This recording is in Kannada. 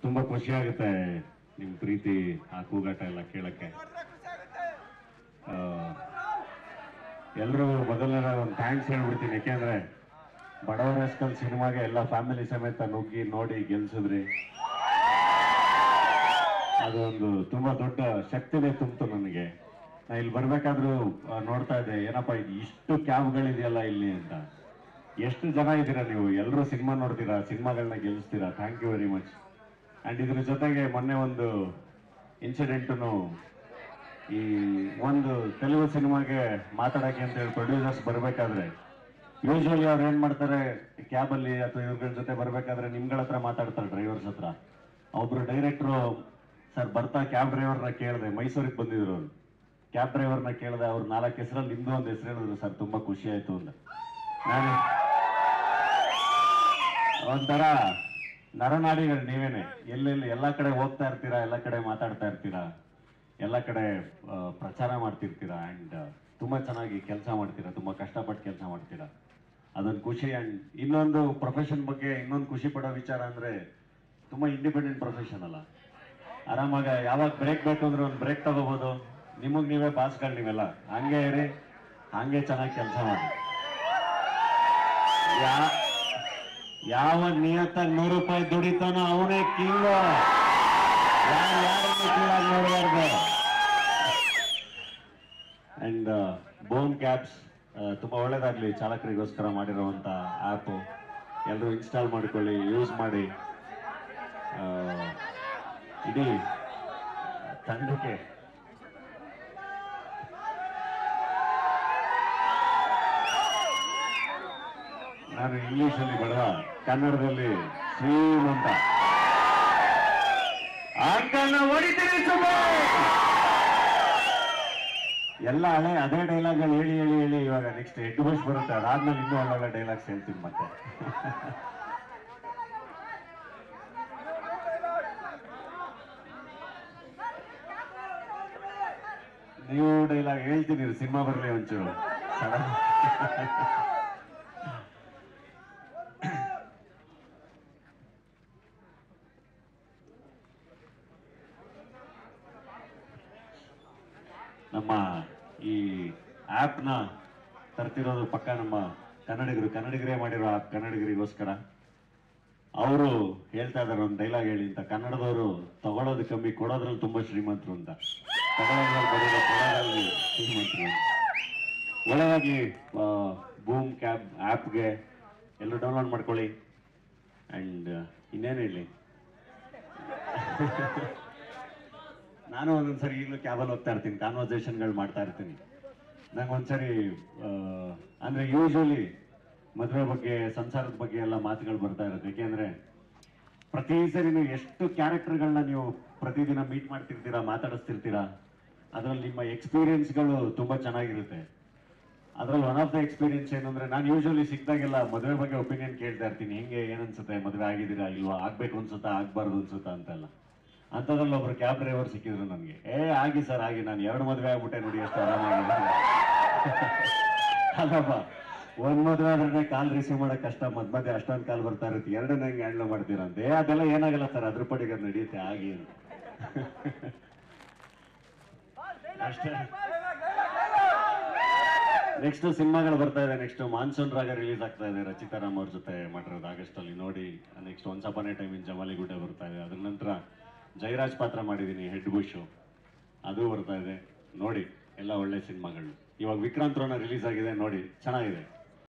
ತುಂಬಾ ಖುಷಿ ಆಗುತ್ತೆ ನಿಮ್ ಪ್ರೀತಿ ಆ ಕೂಗಾಟ ಎಲ್ಲ ಕೇಳಕ್ಕೆ. ಎಲ್ಲರೂ ಮೊದಲನೇ ಒಂದು ಥ್ಯಾಂಕ್ಸ್ ಹೇಳ್ಬಿಡ್ತೀನಿ, ಯಾಕೆಂದ್ರೆ ಬಡವರ ಎಸ್ಕಲ್ ಸಿನಿಮಾಗೆ ಎಲ್ಲ ಫ್ಯಾಮಿಲಿ ಸಮೇತ ನುಗ್ಗಿ ನೋಡಿ ಗೆಲ್ಸಿದ್ರಿ. ಅದೊಂದು ತುಂಬಾ ದೊಡ್ಡ ಶಕ್ತಿನೇ ತುಂಬಿತು ನನಗೆ. ನಾ ಇಲ್ಲಿ ಬರ್ಬೇಕಾದ್ರೂ ನೋಡ್ತಾ ಇದ್ದೆ, ಏನಪ್ಪ ಇದು ಇಷ್ಟು ಕ್ಯಾಬ್ಗಳಿದೆಯಲ್ಲ ಇಲ್ಲಿ ಅಂತ. ಎಷ್ಟು ಜನ ಇದ್ದೀರಾ ನೀವು, ಎಲ್ಲರೂ ಸಿನಿಮಾ ನೋಡ್ತೀರಾ, ಸಿನಿಮಾಗಳನ್ನ ಗೆಲ್ಲಿಸ್ತೀರಾ. Thank you very much. And ಇದ್ರ ಜೊತೆಗೆ ಮೊನ್ನೆ ಒಂದು ಇನ್ಸಿಡೆಂಟು, ಈ ಒಂದು ತೆಲುಗು ಸಿನಿಮಾಗೆ ಮಾತಾಡಕ್ಕೆ ಅಂತ ಹೇಳಿ ಪ್ರೊಡ್ಯೂಸರ್ಸ್ ಬರ್ಬೇಕಾದ್ರೆ ಯೂಶುವಲಿ ಅವ್ರು ಏನ್ ಮಾಡ್ತಾರೆ, ಕ್ಯಾಬಲ್ಲಿ ಅಥವಾ ಇವ್ರ ಜೊತೆ ಬರ್ಬೇಕಾದ್ರೆ ನಿಮ್ಗಳ ಹತ್ರ ಮಾತಾಡ್ತಾರೆ, ಡ್ರೈವರ್ಸ್ ಹತ್ರ. ಒಬ್ರು ಡೈರೆಕ್ಟ್ರು ಸರ್ ಬರ್ತಾ ಕ್ಯಾಬ್ ಡ್ರೈವರ್ನ ಕೇಳಿದೆ, ಮೈಸೂರಿಗೆ ಬಂದಿದ್ರು ಅವ್ರು. ಕ್ಯಾಬ್ ಡ್ರೈವರ್ನ ಕೇಳಿದೆ, ಅವ್ರು 4 ಹೆಸರಲ್ಲಿ ನಿಮ್ದು ಒಂದು ಹೆಸರು ಹೇಳಿದ್ರು ಸರ್, ತುಂಬಾ ಖುಷಿ ಆಯ್ತು ಅಂತ. ನಾನು ಒಂಥರ ನರನಾಡಿಗಳು ನೀವೇನೆ, ಎಲ್ಲೆಲ್ಲಿ ಎಲ್ಲ ಕಡೆ ಹೋಗ್ತಾ ಇರ್ತೀರಾ, ಎಲ್ಲ ಕಡೆ ಮಾತಾಡ್ತಾ ಇರ್ತೀರಾ, ಎಲ್ಲ ಕಡೆ ಪ್ರಚಾರ ಮಾಡ್ತಿರ್ತೀರಾ. ಅಂಡ್ ತುಂಬಾ ಚೆನ್ನಾಗಿ ಕೆಲಸ ಮಾಡ್ತೀರಾ, ತುಂಬಾ ಕಷ್ಟಪಟ್ಟು ಕೆಲಸ ಮಾಡ್ತೀರಾ, ಅದೊಂದು ಖುಷಿ. ಅಂಡ್ ಇನ್ನೊಂದು ಪ್ರೊಫೆಷನ್ ಬಗ್ಗೆ ಇನ್ನೊಂದು ಖುಷಿ ಪಡೋ ವಿಚಾರ ಅಂದ್ರೆ, ತುಂಬಾ ಇಂಡಿಪೆಂಡೆಂಟ್ ಪ್ರೊಫೆಷನ್ ಅಲ್ಲ, ಆರಾಮಾಗ ಯಾವಾಗ ಬ್ರೇಕ್ ಬೇಕು ಅಂದ್ರೆ ಒಂದು ಬ್ರೇಕ್ ತಗೋಬಹುದು. ನಿಮಗ್ ನೀವೇ ಬಾಸ್ಗಳು, ನೀವೆಲ್ಲ ಹಂಗೆ ಇರಿ, ಹಂಗೆ ಚೆನ್ನಾಗಿ ಕೆಲಸ ಮಾಡಿ. ಯಾವ ನಿಯತ್ತಾಗಿ 100 ರೂಪಾಯಿ ದುಡಿತಾನೋ ಅವನೇ ಕಿಂಗ್, ಯಾರನ್ನು ಕೀಳಾಗಿ ನೋಡಬಾರ್ದು. ಅಂಡ್ ಬೋನ್ ಕ್ಯಾಬ್ಸ್ ತುಂಬಾ ಒಳ್ಳೇದಾಗ್ಲಿ, ಚಾಲಕರಿಗೋಸ್ಕರ ಮಾಡಿರುವಂತ ಆ್ಯಪ್ ಎಲ್ಲರೂ ಇನ್ಸ್ಟಾಲ್ ಮಾಡ್ಕೊಳ್ಳಿ, ಯೂಸ್ ಮಾಡಿ. ಇಡೀ ತಂಡಕ್ಕೆ ನಾನು ಇಂಗ್ಲಿಷಲ್ಲಿ ಬೇಡ, ಕನ್ನಡದಲ್ಲಿ ಶ್ರೀಮಂತ ಅಂಕಲ್ನ ಹೊಡಿತೀನಿ ಎಲ್ಲ ಹಳೆ ಅದೇ ಡೈಲಾಗ್ಗಳು ಹೇಳಿ ಹೇಳಿ ಹೇಳಿ ಇವಾಗ ನೆಕ್ಸ್ಟ್ ಹೆಡ್ ಬಸ್ ಬರುತ್ತೆ, ಅದಾದ್ಮೇಲೆ ಇನ್ನೂ ಒಳ್ಳೊಳ್ಳೆ ಡೈಲಾಗ್ಸ್ ಹೇಳ್ತೀನಿ ಮತ್ತೆ. ನೀವು ಡೈಲಾಗ್ ಹೇಳ್ತೀನಿ, ಸಿನಿಮಾ ಬರಲಿ ಒಂಚೂರು ಸಡನ್. ನಮ್ಮ ಈ ಆ್ಯಪ್ನ ತರ್ತಿರೋದು ಪಕ್ಕ ನಮ್ಮ ಕನ್ನಡಿಗರೇ ಮಾಡಿರೋ ಆ್ಯಪ್, ಕನ್ನಡಿಗರಿಗೋಸ್ಕರ. ಅವರು ಹೇಳ್ತಾ ಇದ್ದಾರೆ ಒಂದು ಡೈಲಾಗ್ ಹೇಳಿ ಅಂತ, ಕನ್ನಡದವರು ತಗೊಳ್ಳೋದು ಕಮ್ಮಿ, ಕೊಡೋದ್ರಲ್ಲಿ ತುಂಬಾ ಶ್ರೀಮಂತರು ಅಂತ. ಕೊಡೋದ್ರಲ್ಲಿ ಶ್ರೀಮಂತರು. ಒಳ್ಳೆದಾಗಿ ಬೂಮ್ ಕ್ಯಾಬ್ ಆ್ಯಪ್ಗೆ ಎಲ್ಲರೂ ಡೌನ್ಲೋಡ್ ಮಾಡ್ಕೊಳ್ಳಿ. ಅಂಡ್ ಇನ್ನೇನು ಹೇಳಿ, ನಾನು ಒಂದೊಂದ್ಸರಿ ಈಗಲೂ ಕ್ಯಾಬಲ್ಲಿ ಹೋಗ್ತಾ ಇರ್ತೀನಿ, ಕಾನ್ವರ್ಸೇಷನ್ಗಳು ಮಾಡ್ತಾ ಇರ್ತೀನಿ. ನಂಗೆ ಒಂದ್ಸರಿ ಅಂದ್ರೆ ಯೂಶುವಲಿ ಮದುವೆ ಬಗ್ಗೆ, ಸಂಸಾರದ ಬಗ್ಗೆ ಎಲ್ಲ ಮಾತುಗಳು ಬರ್ತಾ ಇರುತ್ತೆ. ಯಾಕೆಂದ್ರೆ ಪ್ರತಿ ಸರಿ ನೀವು ಎಷ್ಟು ಕ್ಯಾರೆಕ್ಟರ್ಗಳನ್ನ ನೀವು ಪ್ರತಿದಿನ ಮೀಟ್ ಮಾಡ್ತಿರ್ತೀರಾ, ಮಾತಾಡಿಸ್ತಿರ್ತೀರಾ, ಅದರಲ್ಲಿ ನಿಮ್ಮ ಎಕ್ಸ್ಪೀರಿಯನ್ಸ್ಗಳು ತುಂಬಾ ಚೆನ್ನಾಗಿರುತ್ತೆ. ಅದ್ರಲ್ಲಿ ಒನ್ ಆಫ್ ದ ಎಕ್ಸ್ಪೀರಿಯನ್ಸ್ ಏನಂದ್ರೆ, ನಾನು ಯೂಶುವಲಿ ಸಿಕ್ಕಿದಾಗೆಲ್ಲ ಮದುವೆ ಬಗ್ಗೆ ಒಪಿನಿಯನ್ ಕೇಳ್ತಾ ಇರ್ತೀನಿ. ಹೆಂಗೆ, ಏನನ್ಸುತ್ತೆ, ಮದುವೆ ಆಗಿದ್ದೀರಾ ಇಲ್ವಾ, ಆಗ್ಬೇಕು ಅನ್ಸುತ್ತಾ, ಆಗ್ಬಾರ್ದು ಅನ್ಸುತ್ತಾ ಅಂತೆಲ್ಲ. ಅಂಥದ್ರಲ್ಲಿ ಒಬ್ರು ಕ್ಯಾಬ್ ಡ್ರೈವರ್ ಸಿಕ್ಕಿದ್ರು ನನಗೆ. ಆಗಿ ಸರ್ ಆಗಿ, ನಾನು 2 ಮದುವೆ ಆಗ್ಬಿಟ್ಟೆ ನೋಡಿ, ಎಷ್ಟು ಆರಾಮಾಗಿದೆ. ಅಲ್ಲಪ್ಪ, ಒಂದ್ ಮದುವೆ ಆದ್ರೆ ಕಾಲ್ ರಿಸೀವ್ ಮಾಡಕ್ ಕಷ್ಟ, ಮಧ್ಯೆ ಅಷ್ಟೊಂದು ಕಾಲ್ ಬರ್ತಾ ಇರುತ್ತೆ, 2 ಹೆಂಗೆ ಹ್ಯಾಂಡಲ್ ಮಾಡ್ತೀರಾ ಅಂತ. ಅದೆಲ್ಲ ಏನಾಗಲ್ಲ ಸರ್, ಅದ್ರ ಪಟ್ಟಿಗೆ ಅದು ನಡೆಯುತ್ತೆ ಆಗಿ ಅಂತ. ಅಷ್ಟೇ. ನೆಕ್ಸ್ಟ್ ಸಿನಿಮಾಗಳು ಬರ್ತಾ ಇದೆ. ನೆಕ್ಸ್ಟ್ ಮಾನ್ಸೂನ್ ರಾಗ ರಿಲೀಸ್ ಆಗ್ತಾ ಇದೆ, ರಚಿತಾರಾಮ್ ಅವ್ರ ಜೊತೆ ಮಾಡಿರೋದು, ಆಗಸ್ಟ್ ಅಲ್ಲಿ ನೋಡಿ. Next once upon a time in Jamaligudda ಬರ್ತಾ ಇದೆ. ಅದ್ರ ನಂತರ ಜಯರಾಜ್ ಪಾತ್ರ ಮಾಡಿದ್ದೀನಿ, ಹೆಡ್ ಬುಷ್, ಅದು ಬರ್ತಾ ಇದೆ. ನೋಡಿ, ಎಲ್ಲ ಒಳ್ಳೆ ಸಿನಿಮಾಗಳು. ಇವಾಗ ವಿಕ್ರಾಂತ್ ರೋಣ ರಿಲೀಸ್ ಆಗಿದೆ, ನೋಡಿ, ಚೆನ್ನಾಗಿದೆ.